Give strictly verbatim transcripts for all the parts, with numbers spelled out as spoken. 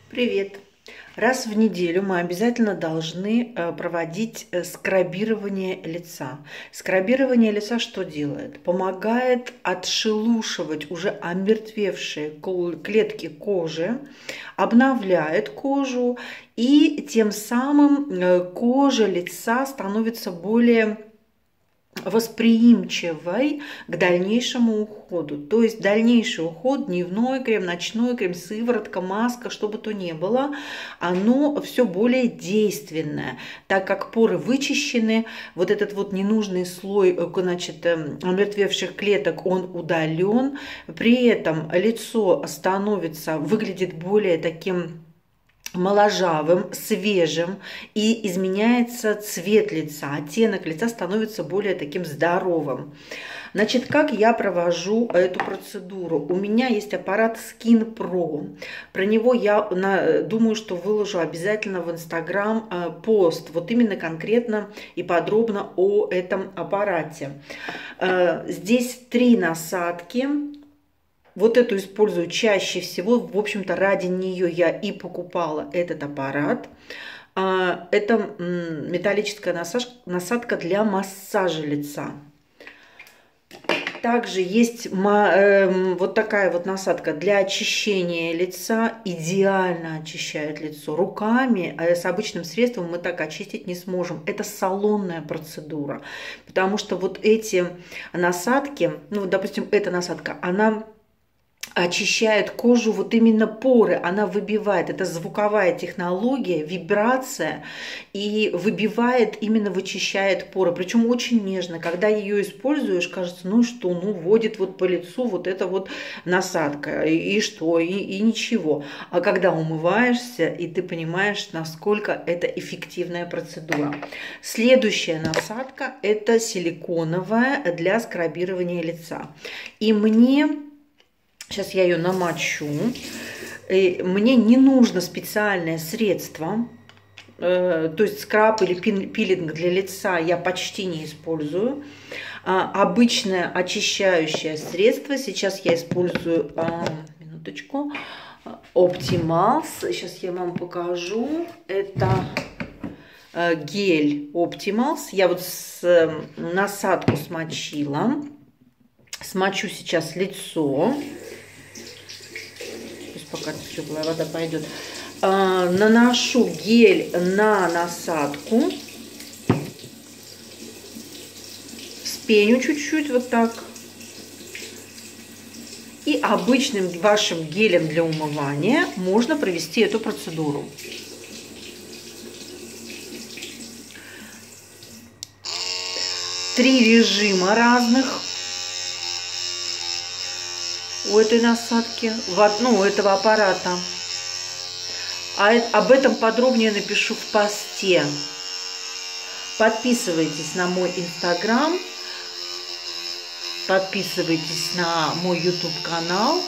Привет! Раз в неделю мы обязательно должны э, проводить э, скрабирование лица. Скрабирование лица что делает? Помогает отшелушивать уже омертвевшие клетки кожи, обновляет кожу, и тем самым э, кожа лица становится более восприимчивой к дальнейшему уходу. То есть дальнейший уход, дневной крем, ночной крем, сыворотка, маска, что бы то ни было, оно все более действенное, так как поры вычищены, вот этот вот ненужный слой, значит, омертвевших клеток, он удален, при этом лицо становится, выглядит более таким моложавым, свежим, и изменяется цвет лица, оттенок лица становится более таким здоровым. Значит, как я провожу эту процедуру? У меня есть аппарат Skin Pro. Про него я на, думаю, что выложу обязательно в Инстаграм э, пост, вот именно конкретно и подробно о этом аппарате. Э, здесь три насадки. Вот эту использую чаще всего, в общем-то, ради нее я и покупала этот аппарат. Это металлическая насадка для массажа лица. Также есть вот такая вот насадка для очищения лица, идеально очищает лицо. Руками с обычным средством мы так очистить не сможем. Это салонная процедура, потому что вот эти насадки, ну, допустим, эта насадка, она очищает кожу, вот именно поры, она выбивает, это звуковая технология, вибрация, и выбивает, именно вычищает поры, причем очень нежно. Когда ее используешь, кажется, ну что, ну вводит вот по лицу вот эта вот насадка, и, и что, и, и ничего. А когда умываешься, и ты понимаешь, насколько это эффективная процедура. Следующая насадка – это силиконовая для скрабирования лица. И мне... Сейчас я ее намочу. Мне не нужно специальное средство, то есть скраб или пилинг для лица я почти не использую. Обычное очищающее средство, сейчас я использую, минуточку, Optimals. Сейчас я вам покажу. Это гель Optimals. Я вот с насадку смочила. Смочу сейчас лицо. Пока теплая вода пойдет. А, наношу гель на насадку. Спеню чуть-чуть вот так. И обычным вашим гелем для умывания можно провести эту процедуру. Три режима разных у этой насадки, ну, у этого аппарата. А об этом подробнее напишу в посте. Подписывайтесь на мой Инстаграм, подписывайтесь на мой Ютуб канал.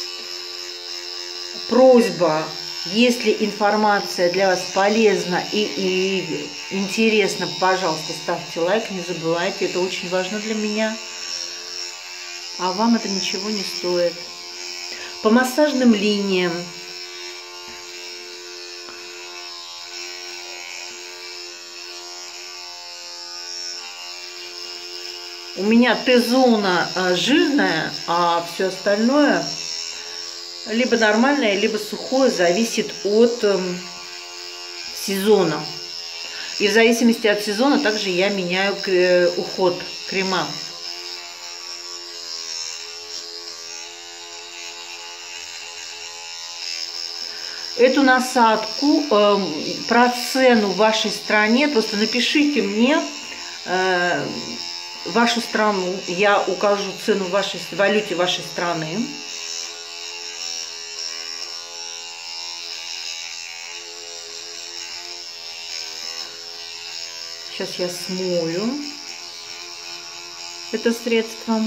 Просьба, если информация для вас полезна и, и интересна, пожалуйста, ставьте лайк, не забывайте, это очень важно для меня. А вам это ничего не стоит. По массажным линиям. У меня Т-зона жирная, а все остальное либо нормальное, либо сухое, зависит от сезона. И в зависимости от сезона также я меняю уход, крема. Эту насадку, э, про цену в вашей стране, просто напишите мне э, вашу страну, я укажу цену в вашей в валюте вашей страны. Сейчас я смою это средство.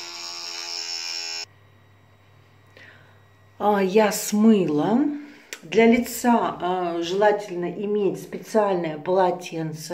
А, я смыла. Для лица э, желательно иметь специальное полотенце.